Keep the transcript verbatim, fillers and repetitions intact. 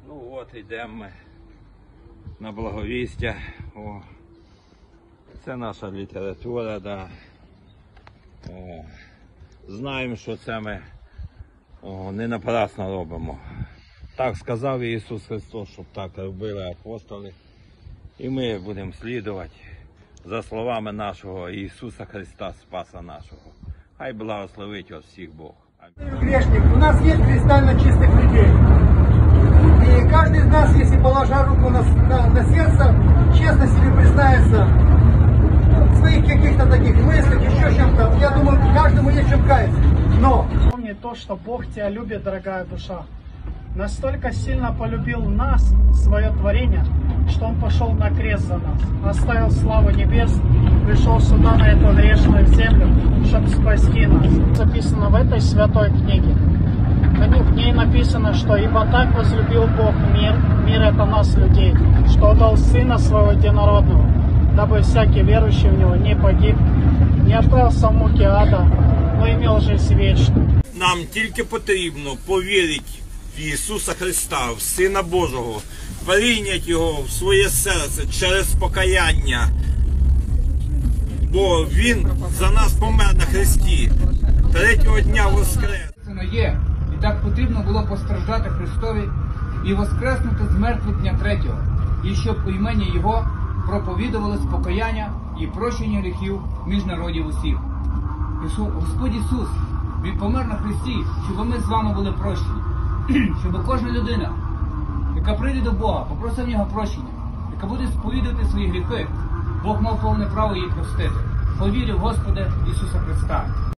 Ну от йдемо ми на Благовістя. О, це наша література, да. О, знаємо, що це ми о, не напрасно робимо. Так сказав Ісус Христос, щоб так робили апостоли. І ми будемо слідувати за словами нашого Ісуса Христа, Спаса нашого. Хай благословить вас всіх Бог. Грешник, у нас есть кристально чистых людей. И каждый из нас, если положа руку на, на, на сердце, честно себе признается в своих каких-то таких мыслях, еще чем-то, я думаю, каждому есть чем каяться. Но помни то, что Бог тебя любит, дорогая душа. Настолько сильно полюбил нас, свое творение, что Он пошел на крест за нас, оставил славу небес, пришел сюда, на эту грешную землю, чтобы спасти нас. Записано в этой святой книге. В ней написано, что «Ибо так возлюбил Бог мир, мир это нас, людей, что отдал Сына Своего Единородного, дабы всякий верующий в Него не погиб, не отправился в муки ада, но имел жизнь вечную». Нам тільки потрібно повірити в Ісуса Христа, в Сина Божого, прийняти Його в своє серце через покаяння, бо Він за нас помер на хресті, третього дня воскрес. Є, і так потрібно було постраждати Христові і воскреснути з мертвих дня третього, і щоб у імені Його проповідувалось покаяння і прощення гріхів між народів усіх. Ісус, Господь Ісус, Він помер на хресті, щоб ми з вами були прощені, щоб кожна людина, яка прийде до Бога, попросить в Нього прощення, яка буде сповідувати свої гріхи, Бог мав повне право її простити. Повірив в Господа Ісуса Христа.